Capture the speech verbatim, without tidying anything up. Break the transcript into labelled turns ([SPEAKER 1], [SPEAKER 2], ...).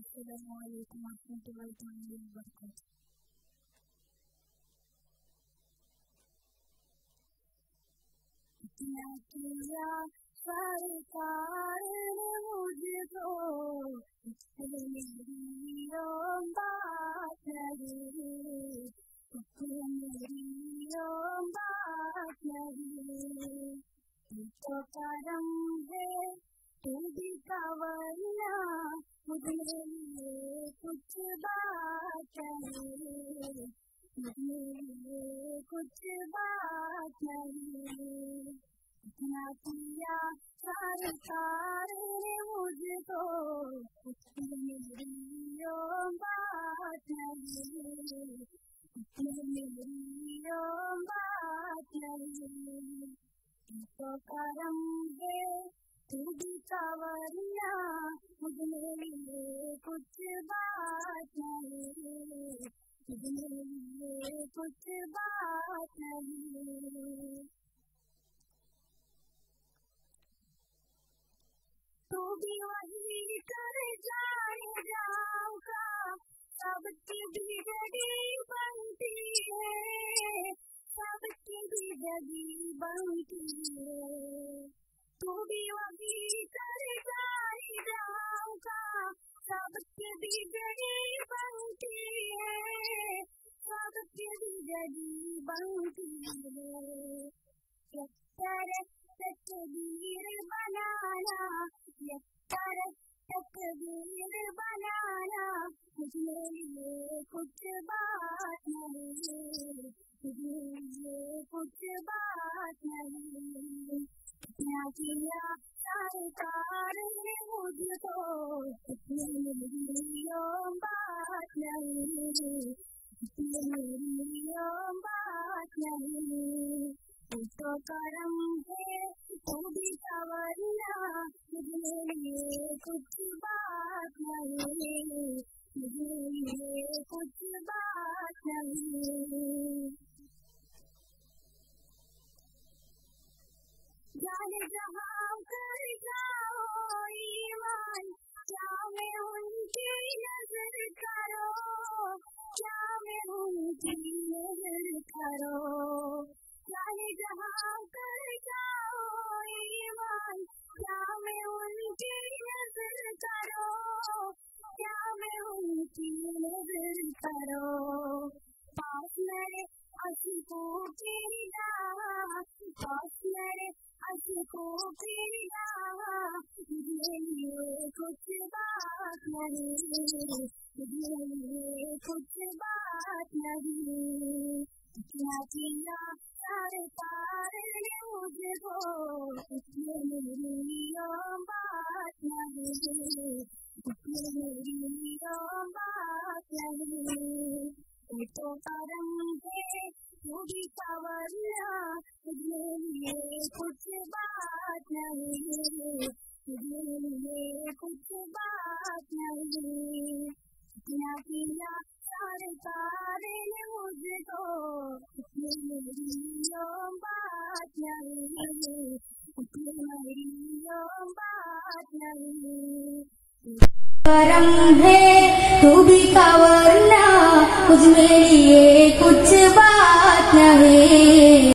[SPEAKER 1] अस्सलामुअलैकुम वरहमतुल्लाहि वबरकातुहू। इतना किया सरकार ने मुझको, इससे मेरी बात नहीं, इससे मेरी बात नहीं। तो करम है तू भी कावरना, मुझे लिए कुछ बात नहीं, मुझे लिए कुछ बात नहीं। इतना किया सरकार ने मुझको, उसकी मेरी बात नहीं, उसकी मेरी बात नहीं। तो करम है तू भी कावरना, मुझे लिए कुछ बात नहीं, मुझे लिए कुछ बात नहीं। तू भी वही कर जाएगा, सबकी बिगड़ी बनती है, सबकी बिगड़ी बनती है। तू भी वही कर जाएगा, सबकी बिगड़ी बनती है, सबकी बिगड़ी बनती है। यक्कर तकदीर बनाना, यक्कर तकदीर बनाना, मुझे लिए कुछ बात नहीं, मुझे लिए कुछ बात नहीं। इतना किया सरकार ने मुझको, इसमें मेरी बात नहीं, इसमें मेरी बात नहीं। तो करम है तू भी कावरना, मुझे लिए कुछ बात नहीं, मुझे लिए कुछ बात नहीं। जाने जहाँ कर जाओ ईमान, क्या मैं उनकी नजर करो, क्या मैं उनकी नजर करो। जाने जहाँ कर जाओ ईमान, क्या मैं उनकी नजर करो, क्या मैं उनकी नजर करो। पास मेरे अशकों की निगाह, पास मेरे अशकों की निगाह, मुझे लिए कुछ बात नहीं, मुझे लिए कुछ बात नहीं। इतना किया सरकार ने मुझको, इसमें मेरी बात नहीं, इसमें मेरी बात नहीं। तो करम है तू भी कावरना, मुझे लिए कुछ बात नहीं, मुझे लिए कुछ बात नहीं। इतना किया सरकार ने मुझको, इसमें मेरी बात नहीं, इसमें मेरी बात नहीं। करम है तू भी कावरना, मुझ में लिए कुछ